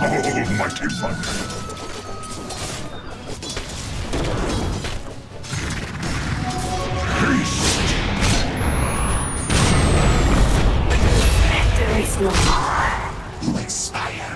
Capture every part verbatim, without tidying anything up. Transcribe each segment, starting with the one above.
Almighty One. There is no more. You expire.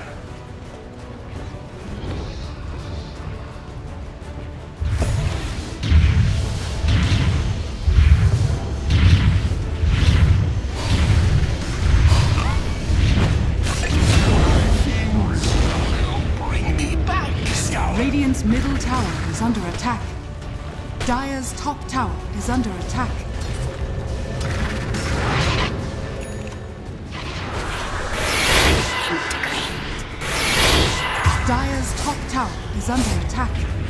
Bring me back, Scout. Radiant's middle tower is under attack. Dire's top tower is under attack. Dire's top tower is under attack.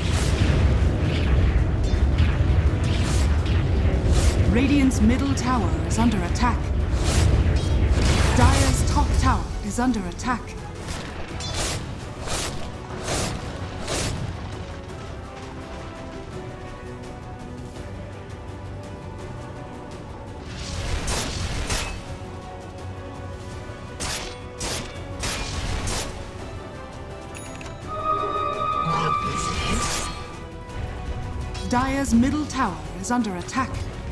Radiant's middle tower is under attack. Dire's top tower is under attack. Dire's middle tower is under attack.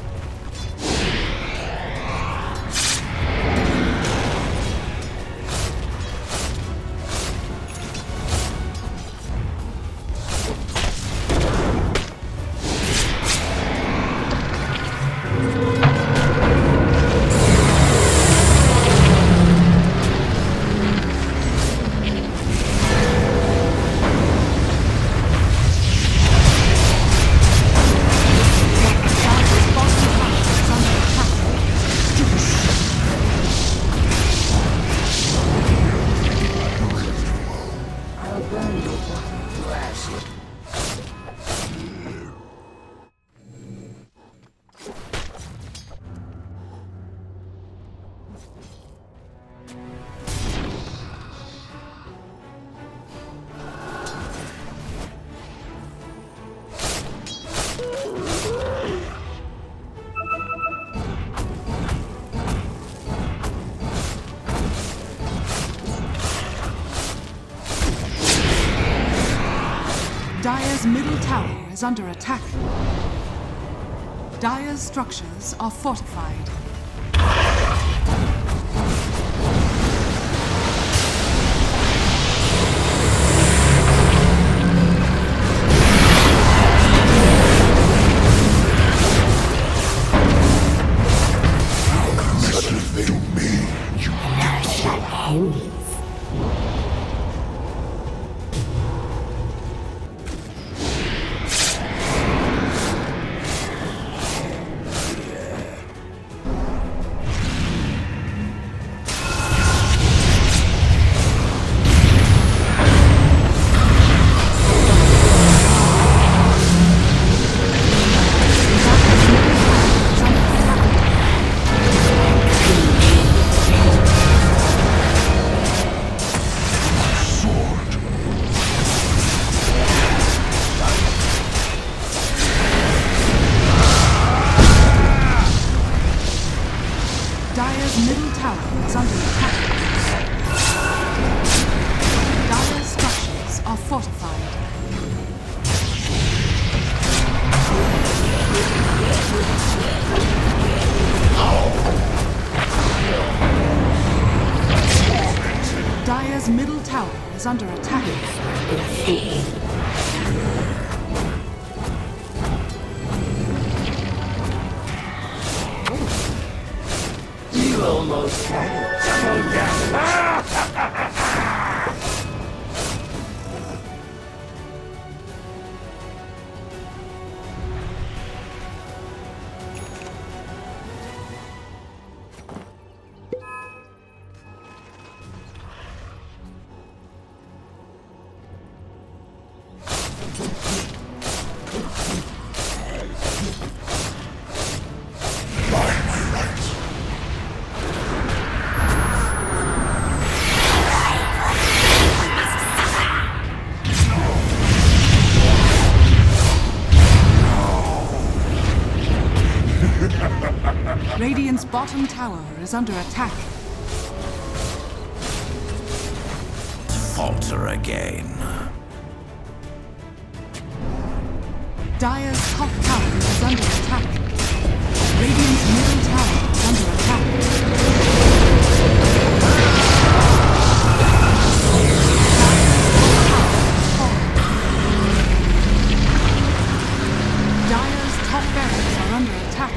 Dire's middle tower is under attack. Dire's structures are fortified. Dire's middle tower is under attack. Dire's structures are fortified. Dire's middle tower is under attack. Almost had it. So down. Radiant's bottom tower is under attack. falter again. Dire's top tower is under attack. Radiant's middle tower is under attack. Dire's top barracks are under attack.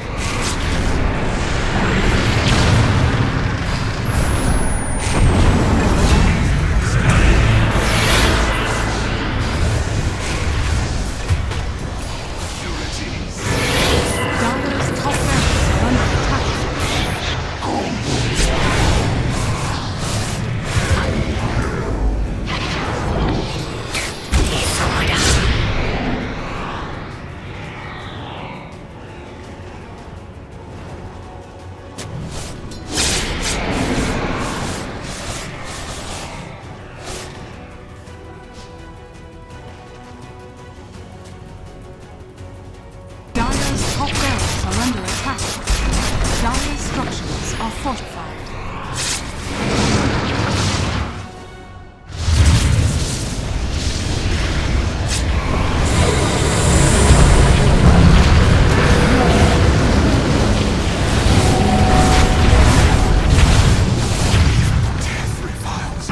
Dire's top barracks are under attack. Dire's top barracks are under attack. Dire's structures are fortified. Death reviles.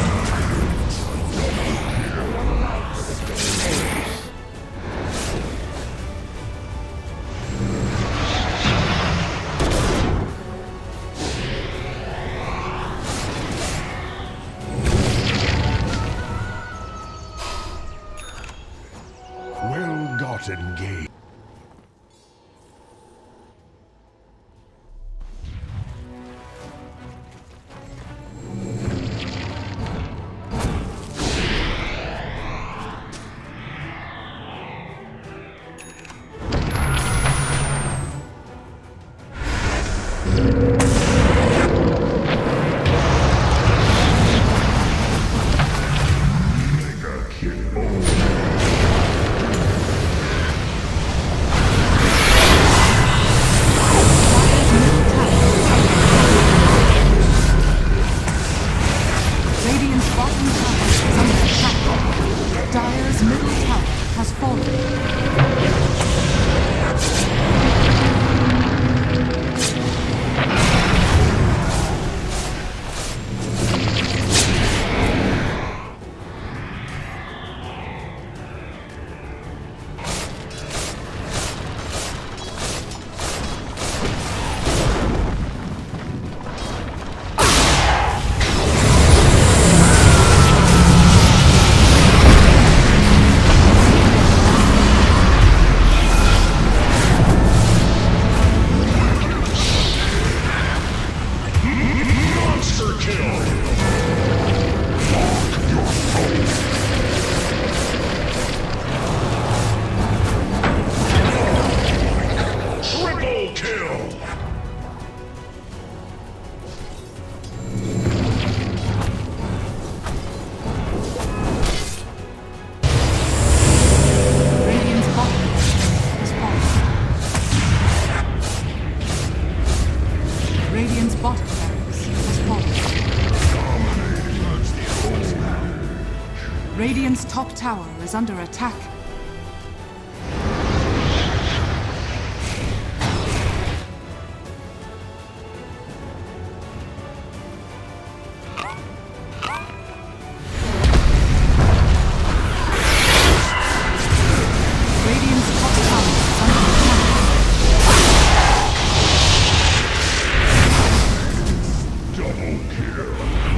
Well-gotten gain. Mega kill. Radiant's bottom tower is under attack. Dire's middle tower has fallen. Monster kill. Triple kill. Radiant's bottom is fallen. Radiant's bottom barracks has fallen. Radiant's top tower is under attack. Radiant's top tower is under attack. Double kill.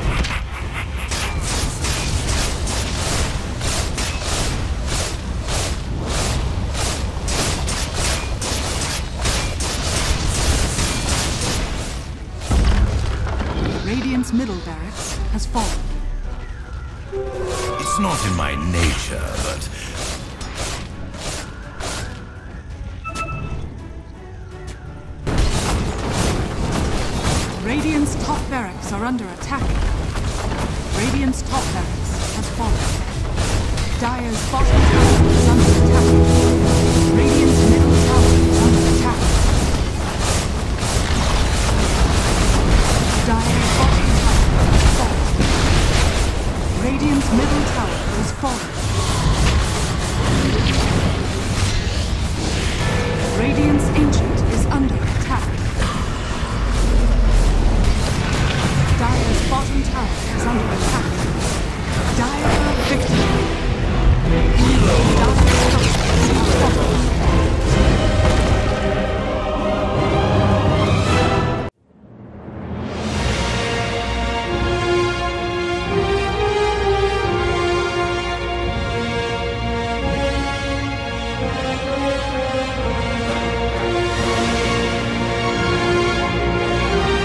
Radiant's middle barracks has fallen. It's not in my nature, but Radiant's top barracks are under attack. Radiant's top barracks has fallen. Dire's bottom tower is under attack. Radiant's middle tower is under attack. Dire's bottom tower has fallen. Radiant's fallen. Radiant's Ancient is under attack. Dire's bottom tower is under attack.